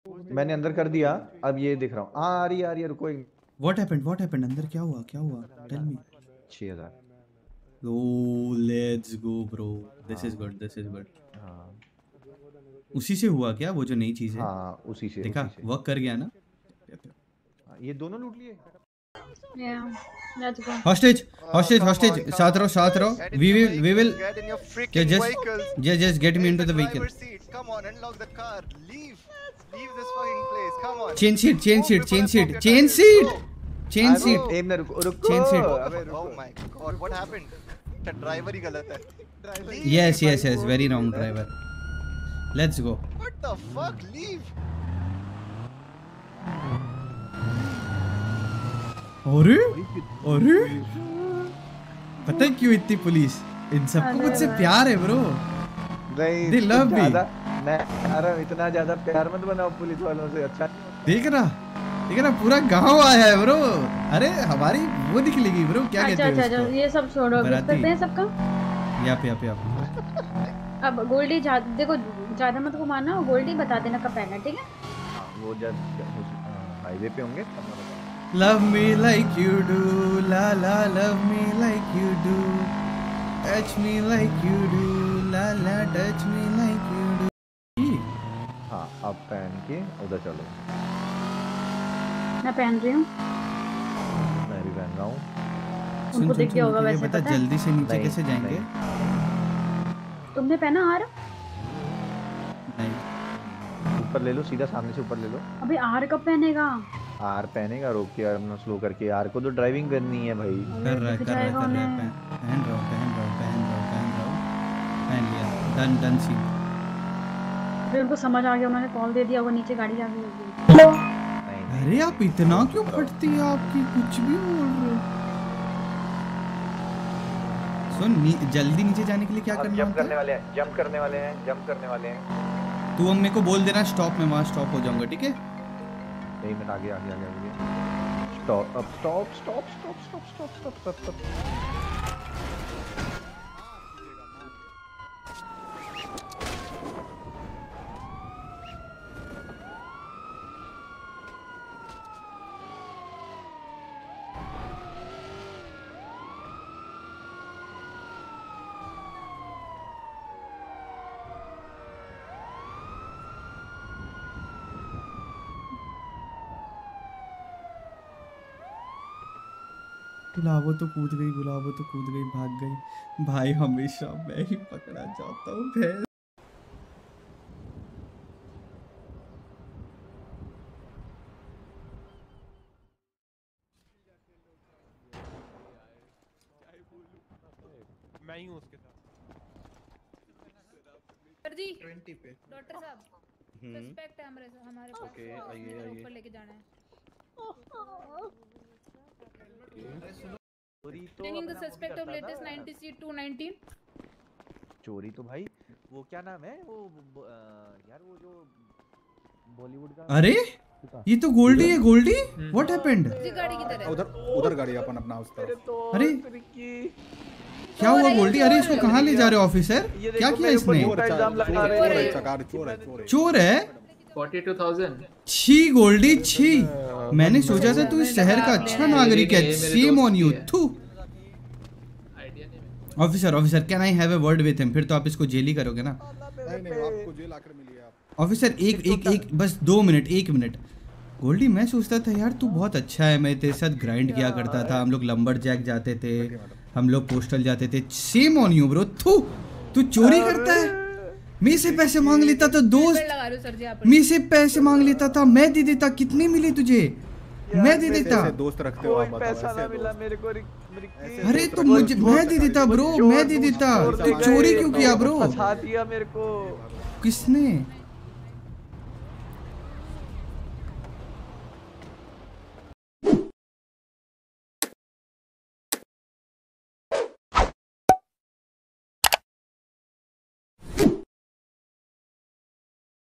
मैंने अंदर कर दिया, अब ये दिख रहा हूँ। आ रही है रुको एक। What happened अंदर क्या हुआ tell me. 6000। Oh let's go bro, this is good हाँ उसी से हुआ क्या वो जो नई चीज है? हाँ उसी से देखा वर्क कर गया ना। ये दोनों लूट लिए। हॉस्टेज साथ रहो we will just get me into the vehicle. Come on, unlock the car. Leave this fucking place. Come on. Chain seat. एक मिनट रुको। Chain seat. Oh my god, what happened? The driver ही गलत है। Yes, very wrong driver. Let's go. What the fuck? Leave. अरे पता है क्यों इतनी पुलिस? इन सबको मुझसे प्यार है ब्रो। They love me. मैं इतना ज्यादा प्यार मत बनाओ पुलिस वालों से। अच्छा देख रहा पूरा गांव आया है ब्रो। अरे हमारी वो निकलेगी ब्रो, क्या कहते हैं उसको? ये सब छोड़ो, करते हैं सबका। या अब गोल्डी देखो ज्यादा मत घुमाना, गोल्डी बता देना कब पहना, ठीक है? वो जब हाईवे पे होंगे। Love me like you do, la la, love me like you do, touch me like you do, la la, touch me like you do. हाँ अब पहन के उधर चलो। मैं पहन रही हूँ। मैं भी पहन रहा हूँ। उनको दिख गया होगा वैसे। पता जल्दी से नीचे कैसे जाएंगे? तुमने पहना आर? नहीं। ऊपर ले लो, सीधा सामने से ऊपर ले लो। अबे आर कब पहनेगा? आर पहनेगा, रोक के अपना स्लो करके। आर को तो ड्राइविंग करनी है भाई। कर रहा है पहन लिया। डन सी। फिर उनको समझ आ गया, उन्होंने कॉल दे दिया, वो नीचे गाड़ी आ गई। अरे आप इतना क्यों फटती है? आपकी कुछ भी बोल रहे हो। सुन जल्दी नीचे जाने के लिए क्या करना है? जंप करने वाले हैं। तू अब मेरे को बोल देना स्टॉप, में वहाँ स्टॉप हो जाऊंगा, ठीक है? 1 मिनट आगे। स्टॉप। बुलावो तो कूद गई, भाग गई। भाई हमेशा मैं ही पकड़ा जाता हूँ भैंस। मैं ही हूँ उसके साथ। सर जी 20 पे डॉक्टर साहब सस्पेक्ट है हमारे पास। ओके आइए ऊपर लेके जाना है। चोरी तो taking the suspect of latest 90C219। चोरी तो भाई वो क्या नाम है वो यार वो जो बॉलीवुड का। अरे ये तो गोल्डी है। What happened? गाड़ी की तरह उधर गाड़ी अपन अपना उस तरफ। अरे क्या हुआ गोल्डी? अरे इसको कहाँ ले जा रहे हो ऑफिसर? क्या किया इसने? चोर है। 42,000। छी गोल्डी छी। मैंने सोचा था तू इस शहर का अच्छा नागरिक है। Shame on you. थू। Officer can I have a word with him? फिर तो आप इसको जेल ही करोगे ना? नहीं आपको जेल आकर मिली है। ऑफिसर एक बस 2 मिनट। 1 मिनट। गोल्डी मैं सोचता था यार तू बहुत अच्छा है, मैं तेरे साथ ग्राइंड किया करता था, हम लोग लंबरजैक जाते थे, हम लोग पोस्टल जाते थे। Shame on you bro. तू चोरी करता है। मैं से पैसे मांग लेता था दोस्त, मैं से पैसे मांग लेता था, मैं दे देता। कितने मिले तुझे? मैं दे देता। दोस्त रखते हो आप? पैसा ना मिला मेरे को। अरे तो मुझे मैं दे देता ब्रो, मैं दे देता। तू चोरी क्यों किया ब्रो? फंसा दिया मेरे को। किसने?